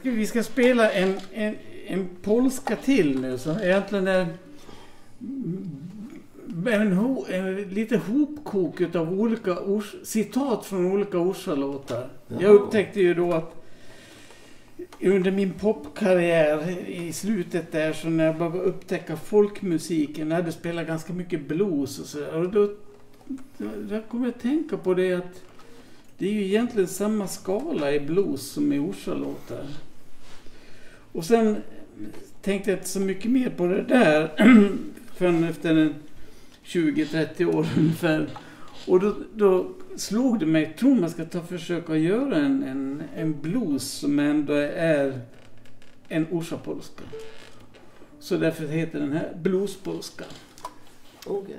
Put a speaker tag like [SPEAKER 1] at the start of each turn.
[SPEAKER 1] Vi ska spela en polska till nu som egentligen är lite hopkok av olika citat från olika Orsa-låtar. Jag upptäckte ju då att under min popkarriär i slutet där, så när jag började upptäcka folkmusiken, när jag hade spelat ganska mycket blues och så, och då kom jag att tänka på det att det är ju egentligen samma skala i blues som i Orsa-låtar. Och sen tänkte jag inte så mycket mer på det där förrän efter 20-30 år ungefär. Och då slog det mig, tror man ska försöka göra en blues som ändå är en Orsa-polska. Så därför heter den här bluespolska.
[SPEAKER 2] Okej.